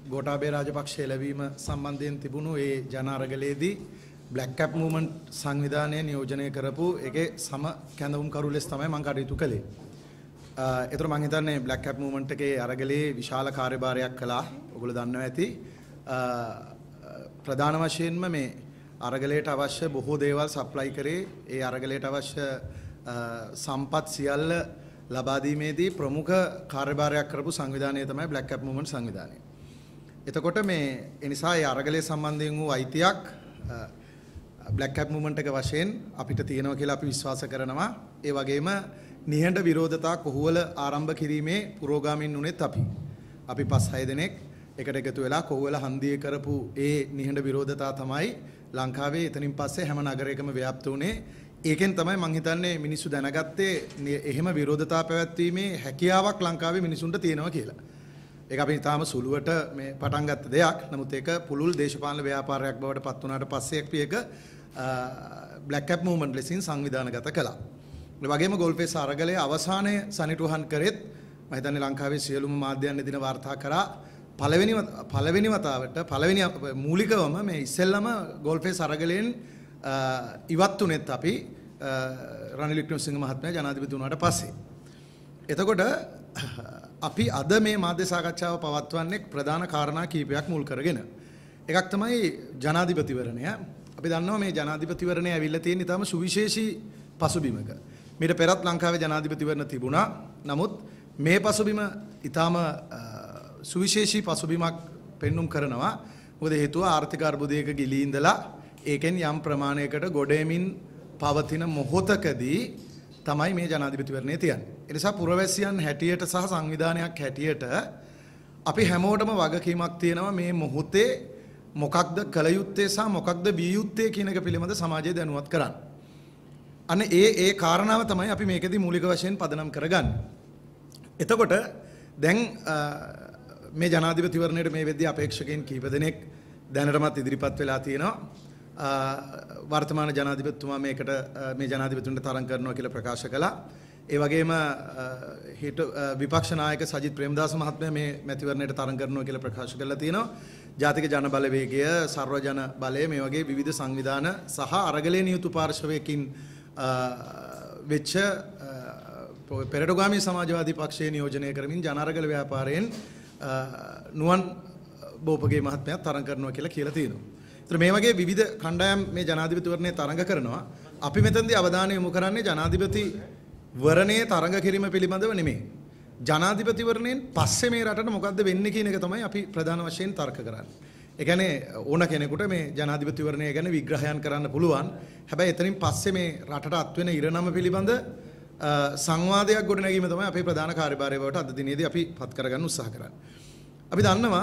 ගෝඨාභය රාජපක්ෂ එළවීම සම්බන්ධයෙන් තිබුණු ඒ ජන අරගලයේදී Black Cap Movement සංවිධානය නියෝජනය කරපු ඒකේ සම කැඳවුම්කරු ලෙස තමයි මම කටයුතු කළේ. ඒතර මම හිතන්නේ Black Cap Movement එකේ අරගලයේ විශාල කාර්යභාරයක් කළා. ඔයගොල්ලෝ දන්නවා ඇති. ප්‍රධාන වශයෙන්ම මේ අරගලයට අවශ්‍ය බොහෝ දේවල් සප්ලයි කරේ ඒ අරගලයට අවශ්‍ය සම්පත් සියල්ල ලබා දීමේදී ප්‍රමුඛ කාර්යභාරයක් කරපු සංවිධානය තමයි Black Cap Movement සංවිධානය. එතකොට මේ ඒ නිසා ඒ අරගලයේ සම්බන්ධයෙන් වූ අයිතියක් Black Cap Movement එක වශයෙන් අපිට තියෙනවා කියලා අපි විශ්වාස කරනවා. ඒ වගේම නිහඬ විරෝධතා කොහුවල ආරම්භ කිරීමේ පුරෝගාමින් උනේත් අපි 5-6 දෙනෙක් එකට එකතු වෙලා කොහුවල හන්දියේ කරපු ඒ නිහඬ විරෝධතා තමයි ලංකාවේ එතනින් පස්සේ හැම නගරයකම ව්‍යාප්ත වුණේ. ඒකෙන් තමයි මම හිතන්නේ මිනිස්සු දැනගත්තේ එහෙම විරෝධතා පැවැත්වීමේ හැකියාවක් ලංකාවේ මිනිසුන්ට තියෙනවා කියලා. ඒක අපි තාම සුළුවට මේ පටන් ගත්ත දෙයක්. නමුත් ඒක පුළුල් දේශපාලන ව්‍යාපාරයක් බවට පත් වුණාට පස්සේ අපි ඒක Black Cap Movement ලෙසින් සංවිධානගත කළා. ඒ වගේම ගෝල්ෆේස් අරගලයේ අවසානයේ සනිටුහන් කරෙත් මම හිතන්නේ ලංකාවේ සියලුම මාධ්‍යයන් එදින වාර්තා කරා පළවෙනි වතාවට පළවෙනි මූලිකවම මේ ඉස්සෙල්ලම ගෝල්ෆේස් අරගලයෙන් ඉවත් උනේත් අපි රනිල් වික්‍රමසිංහ මහත්මයා ජනාධිපති වුණාට පස්සේ. එතකොට අපි අද මේ මාධ්‍ය සාකච්ඡාව පවත්වන්නේ ප්‍රධාන කාරණා කීපයක් මුල් කරගෙන. එකක් තමයි ජනාධිපතිවරණය. අපි දන්නවා මේ ජනාධිපතිවරණය ඇවිල්ලා තියෙන ඉතාම සුවිශේෂී පසුබිමක. මීට පෙරත් ලංකාවේ ජනාධිපතිවරණ තිබුණා. නමුත් මේ පසුබිම ඉතාම සුවිශේෂී පසුබිමක් පෙන්눔 කරනවා. මොකද හේතුව ආර්ථික අර්බුදයක ගිලී ඉඳලා ඒකෙන් යම් ප්‍රමාණයකට ගොඩේමින් පවතින මොහොතකදී තමයි මේ ජනාධිපතිවරණය තියන්නේ. ඒ නිසා පුරවැසියන් හැටියට සහ සංවිධානයක් හැටියට අපි හැමෝටම වගකීමක් තියෙනවා මේ මොහොතේ මොකක්ද කළ යුත්තේ සහ මොකක්ද විය යුත්තේ කියන එක පිළිබඳ සමාජය දැනුවත් කරන්න. අනේ ඒ කාරණාව තමයි අපි මේකෙදි මූලික වශයෙන් පදනම් කරගන්නේ. එතකොට දැන් මේ ජනාධිපතිවරණයට මේ වෙද්දී අපේක්ෂකයන් කීප දෙනෙක් දැනටමත් ඉදිරිපත් වෙලා තියෙනවා. වර්තමාන ජනාධිපතිතුමා මේකට මේ ජනාධිපතිතුන්ට තරඟ කරනවා කියලා ප්‍රකාශ කළා. ඒ වගේම විපක්ෂ නායක සජිත් ප්‍රේමදාස මහත්මයා මේ මැතිවරණයට තරඟ කරනවා කියලා ප්‍රකාශ කරලා තියෙනවා. ජාතික ජන බලවේගය, සර්ව ජන බලය මේ වගේ විවිධ සංවිධාන සහ අරගලයේ නියුතු පාර්ශවයකින් වෙච්ච පෙරටුගාමී සමාජවාදී පක්ෂයේ නියෝජනය කරමින් ජන අරගල ව්‍යාපාරයෙන් නුවන් බෝපගේ මහත්මයා තරඟ කරනවා කියලා තියෙනවා. ඒතර මේ වගේ විවිධ කණ්ඩායම් මේ ජනාධිපතිවරණයේ තරඟ කරනවා. අපි මෙතනදී අවධානය යොමු කරන්නේ ජනාධිපතිවරණයේ තරඟ කිරීම පිළිබඳව නෙමෙයි. ජනාධිපතිවරණයෙන් පස්සේ මේ රටට මොකද්ද වෙන්නේ කියන එක තමයි අපි ප්‍රධාන වශයෙන් තර්ක කරන්නේ. ඒ කියන්නේ ඕන කෙනෙකුට මේ ජනාධිපතිවරණය ගැන විග්‍රහයන් කරන්න පුළුවන්. හැබැයි එතනින් පස්සේ මේ රටට අත්වෙන ඉරණම පිළිබඳ සංවාදයක් ගොඩනැගීම තමයි අපේ ප්‍රධාන කාර්යභාරය බවට අද දිනේදී අපි පත් කරගන්න උත්සාහ කරන්නේ. අපි දන්නවා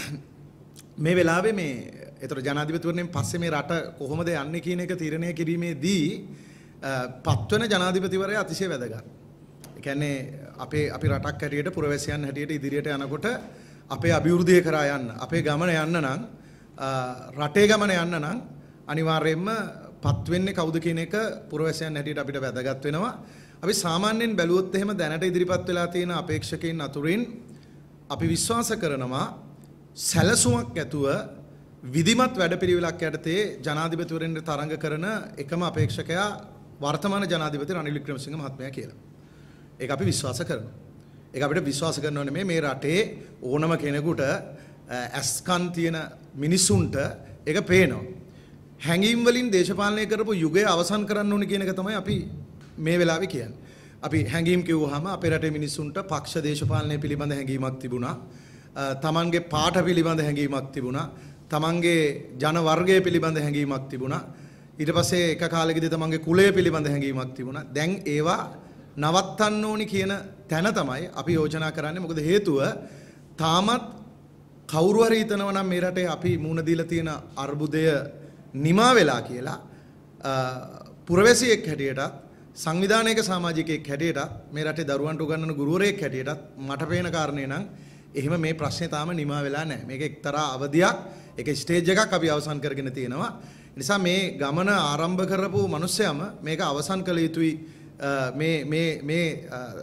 මේ වෙලාවේ මේ ඒතර ජනාධිපතිවරණයෙන් පස්සේ මේ රට කොහොමද යන්නේ කියන එක තීරණය කිරීමේදී පත්වන ජනාධිපතිවරයා අතිශය වැදගත්. ඒ කියන්නේ අපි රටක් හැටියට පුරවැසියන් හැටියට ඉදිරියට යනකොට අපේ අභිවෘද්ධිය කරා යන්න, අපේ ගමන යන්න නම් රටේ ගමන යන්න නම් අනිවාර්යයෙන්ම පත් වෙන්නේ කවුද කියන එක පුරවැසියන් හැටියට අපිට වැදගත් වෙනවා. අපි සාමාන්‍යයෙන් බැලුවොත් එහෙම දැනට ඉදිරිපත් වෙලා තියෙන අපේක්ෂකයන් අතුරින් අපි විශ්වාස කරනවා සැලසුමක් ඇතුව විධිමත් වැඩපිළිවෙලක් යටතේ ජනාධිපතිවරණයට තරඟ කරන එකම අපේක්ෂකයා වර්තමාන ජනාධිපති රනිල් වික්‍රමසිංහ මහත්මයා කියලා. ඒක අපි විශ්වාස කරනවා. ඒක අපිට විශ්වාස කරනව නෙමෙයි මේ රටේ ඕනම කෙනෙකුට ඇස්කන් තියෙන මිනිසුන්ට ඒක පේනවා. හැඟීම් වලින් දේශපාලනය කරපු යුගය අවසන් කරන්න ඕනේ කියන එක තමයි අපි මේ වෙලාවේ කියන්නේ. අපි හැඟීම් කිව්වහම අපේ රටේ මිනිසුන්ට පක්ෂ දේශපාලනය පිළිබඳ හැඟීමක් තිබුණා. තමන්ගේ පාට පිළිබඳ හැඟීමක් තිබුණා. තමන්ගේ ජන වර්ගය පිළිබඳ හැඟීමක් තිබුණා. ඊට පස්සේ එක කාලෙකදී තමන්ගේ කුලය පිළිබඳ හැඟීමක් තිබුණා. දැන් ඒවා නවත්තන්න ඕනි කියන තැන තමයි අපි යෝජනා කරන්නේ. මොකද හේතුව තාමත් කවුරු හරි හිතනවා නම් මේ රටේ අපි මුණ දීලා තියෙන අර්බුදය නිමා වෙලා කියලා පුරවැසියෙක් හැටියට සංවිධානයක සමාජිකයෙක් හැටියට මේ රටේ දරුවන්ට උගන්වන ගුරුවරයෙක් හැටියට මට පේන කාරණේ නම් එහෙම මේ ප්‍රශ්නේ තාම නිමා වෙලා නැහැ. මේක එක්තරා අවධියක්, ඒක ස්ටේජ් එකක් අපි අවසන් කරගෙන තියෙනවා. ඒ නිසා මේ ගමන ආරම්භ කරපු මිනිස්සයම මේක අවසන් කළ යුතුයි. මේ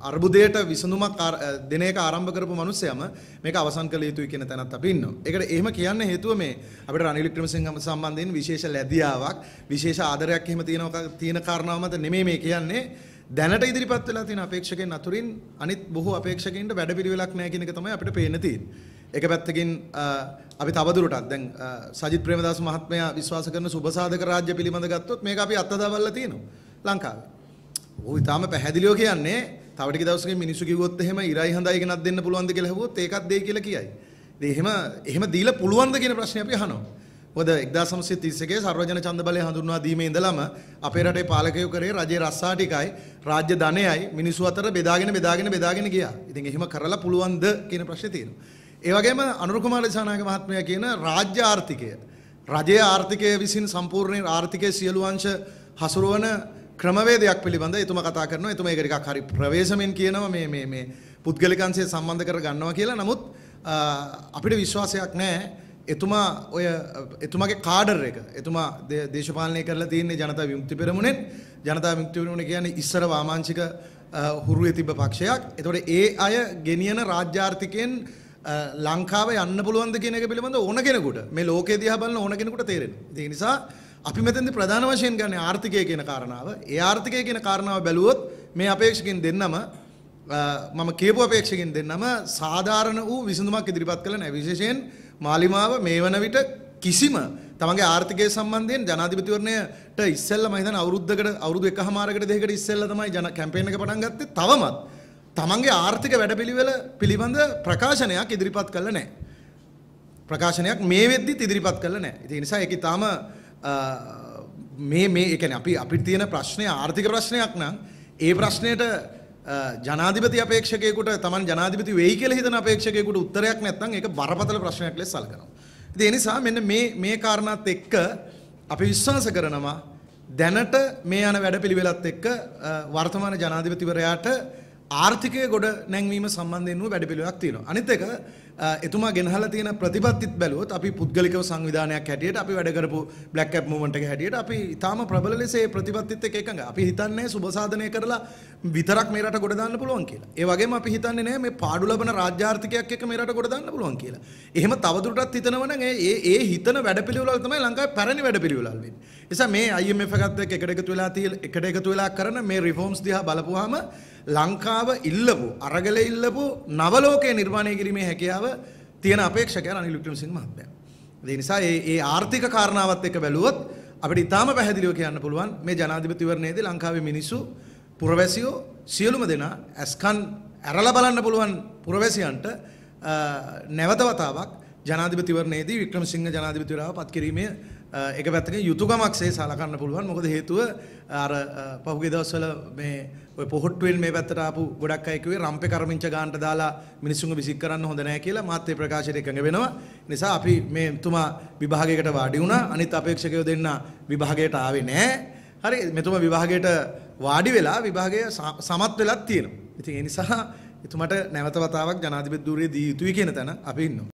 අර්බුදයට විසඳුමක් දෙන එක ආරම්භ කරපු මිනිස්සයම මේක අවසන් කළ යුතුයි කියන තැනත් අපි ඉන්නවා. ඒකට එහෙම කියන්න හේතුව මේ අපිට රනිල් වික්‍රමසිංහ සම්බන්ධයෙන් විශේෂ ලැබියාවක් විශේෂ ආදරයක් එහෙම තියෙන කාරණාව මත නෙමෙයි මේ කියන්නේ. දැනට ඉදිරිපත් වෙලා තියෙන අපේක්ෂකයන් අතුරින් අනිත් බොහෝ අපේක්ෂකයින්ට වැඩපිළිවෙලක් නැහැ කියන එක තමයි අපිට පේන්න තියෙන්නේ. එක පැත්තකින් අපි තවදුරටත් දැන් සජිත් ප්‍රේමදාස මහත්මයා විශ්වාස කරන සුබසාධක රාජ්‍ය පිළිබඳ ගත්තොත් මේක අපි අත්දැකලා තියෙනවා ලංකාවේ. ඔය තාම පැහැදිලිව කියන්නේ තව ටික දවසකින් මිනිස්සු කිව්වොත් එහෙම ඉරයි හඳයි ගෙනත් දෙන්න පුළුවන්ද කියලා හෙව්වොත් ඒකත් දෙයි කියලා කියයි. ඉතින් එහෙම දීලා පුළුවන්ද කියන ප්‍රශ්නේ අපි අහනවා. මොකද 1931 සර්වජන ඡන්ද බලය හඳුන්වා දීමේ ඉඳලම අපේ රටේ පාලකයෝ කරේ රජයේ රස්සා ටිකයි රාජ්‍ය ධනයයි මිනිස්සු අතර බෙදාගෙන ගියා. ඉතින් එහෙම කරලා පුළුවන්ද කියන ප්‍රශ්නේ තියෙනවා. ඒ වගේම අනුර කුමාර දිසානායක මහත්මයා කියන රාජ්‍ය ආර්ථිකය රජයේ ආර්ථිකය විසින් සම්පූර්ණ ආර්ථිකයේ සියලු අංශ හසුරවන ක්‍රමවේදයක් පිළිබඳ එතුමා කතා කරනවා. එතුමා ඒක ටිකක් හරි ප්‍රවේශමෙන් කියනවා මේ පුද්ගලිකංශය සම්බන්ධ කර ගන්නවා කියලා. නමුත් අපිට විශ්වාසයක් නැහැ. එතුමාගේ කාඩර් එක එතුමා දේශපාලනය කරලා තියෙන්නේ ජනතා විමුක්ති පෙරමුණෙන්. ජනතා විමුක්ති පෙරමුණ කියන්නේ ඉස්සර වාමාංශික හුරුවේ තිබ්බ පක්ෂයක්. ඒතකොට ඒ අය ගෙනියන රාජ්‍ය ආර්ථිකයෙන් ලංකාව යන්න පුළුවන්ද කියන එක පිළිබඳ ඕන කෙනෙකුට මේ ලෝකයේ දිහා බලන ඕන කෙනෙකුට තේරෙනවා. ඒ නිසා අපි මෙතෙන්දී ප්‍රධාන වශයෙන් ගන්න ආර්ථිකය කියන කාරණාව. ඒ ආර්ථිකය කියන කාරණාව බැලුවොත් මේ අපේක්ෂකයන් දෙන්නම මම කියපු අපේක්ෂකයන් දෙන්නම සාධාරණ වූ විසඳුමක් ඉදිරිපත් කළ නැහැ. විශේෂයෙන් මාලිමාව මේ වන විට කිසිම තමන්ගේ ආර්ථිකය සම්බන්ධයෙන් ජනාධිපතිවරණයට ඉස්සෙල්ලා මම හිතන්නේ අවුරුදු එකහමාරකට දෙකකට ඉස්සෙල්ලා තමයි කැම්පේන් එක පටන් ගත්තේ. තවමත් තමන්ගේ ආර්ථික වැඩපිළිවෙල පිළිබඳ ප්‍රකාශනයක් ඉදිරිපත් කළා නැහැ. ප්‍රකාශනයක් මේ වෙද්දිත් ඉදිරිපත් කළා නැහැ. ඒ නිසා ඒක ඊටාම මේ ඒ කියන්නේ අපිට තියෙන ප්‍රශ්නේ ආර්ථික ප්‍රශ්නයක් නම් ඒ ප්‍රශ්නෙට ජනාධිපති අපේක්ෂකයෙකුට Taman ජනාධිපති වෙයි කියලා හිතන අපේක්ෂකයෙකුට උත්තරයක් නැත්නම් ඒක බරපතල ප්‍රශ්නයක් ලෙස සලකනවා. ඉතින් ඒ නිසා මෙන්න මේ කාරණාත් එක්ක අපි විශ්වාස කරනවා දැනට මේ යන වැඩපිළිවෙලත් එක්ක වර්තමාන ජනාධිපතිවරයාට ආර්ථිකය ගොඩ නැංවීම සම්බන්ධයෙන් වූ වැඩපිළිවෙලක් තියෙනවා. අනිත් එක එතුමා ගෙනහලා තියෙන ප්‍රතිපත්තිත් බැලුවොත් අපි පුද්ගලිකව සංවිධානයක් හැටියට අපි වැඩ කරපු බ්ලැක් කැප් මූවමන්ට් එක හැටියට අපි ඊටාම ප්‍රබල ලෙස මේ ප්‍රතිපත්තිත් එක්ක එකඟයි. අපි හිතන්නේ සුබ සාධනය කරලා විතරක් මේ රට ගොඩ දාන්න පුළුවන් කියලා. ඒ වගේම අපි හිතන්නේ නැහැ මේ පාඩු ලබන රාජ්‍ය ආර්ථිකයක් එක්ක මේ රට ගොඩ දාන්න පුළුවන් කියලා. එහෙම තවදුරටත් හිතනවා නම් ඒ හිතන වැඩපිළිවෙල තමයි ලංකාවේ පැරණි වැඩපිළිවෙලල් වෙන්නේ. ඒ නිසා මේ IMF එකත් එක්ක එකට එකතු වෙලා කරන මේ රිෆෝම්ස් දිහා බලපුවාම ලංකාව ඉල්ලපු අරගල ඉල්ලපු නව ලෝකයේ නිර්මාණය කිරීමේ හැකියාව තියෙන අපේක්ෂකයන් රනිල් වික්‍රමසිංහ මහත්මයා. ඒ නිසා ඒ ආර්ථික කාරණාවත් එක්ක බැලුවොත් අපිට ඊටාම පැහැදිලිව කියන්න පුළුවන් මේ ජනාධිපතිවරණයේදී ලංකාවේ මිනිස්සු පුරවැසියෝ සියලුම දෙනා ඇස්කන් ඇරලා බලන්න පුළුවන් පුරවැසියන්ට නැවත වතාවක් ජනාධිපතිවරණයේදී වික්‍රමසිංහ ජනාධිපතිවරයාව පත් කිරීමේ එක පැත්තකින් යුතුයකමක්සේ සලකන්න පුළුවන්. මොකද හේතුව අර පහුගිය දවස්වල මේ ඔය පොහොට්ටුවෙන් මේ පැත්තට ආපු ගොඩක් අය කිව්වේ රම්පේ කරමින්ච ගන්නට දාලා මිනිස්සුන්ව විසික් කරන්න හොඳ නැහැ කියලා මාත් ඒ ප්‍රකාශයට එකඟ වෙනවා. නිසා අපි මේ තුමා විභාගයකට වාඩි වුණා. අනිත් අපේක්ෂකයෝ දෙන්න විභාගයට ආවේ නැහැ. හරි මෙතුමා විභාගයට වාඩි වෙලා විභාගය සමත් වෙලක් තියෙනවා. ඉතින් ඒ නිසා එතුමාට නැවත වතාවක් ජනාධිපති ධූරය දී යුතුයි කියන තැන අපි ඉන්නවා.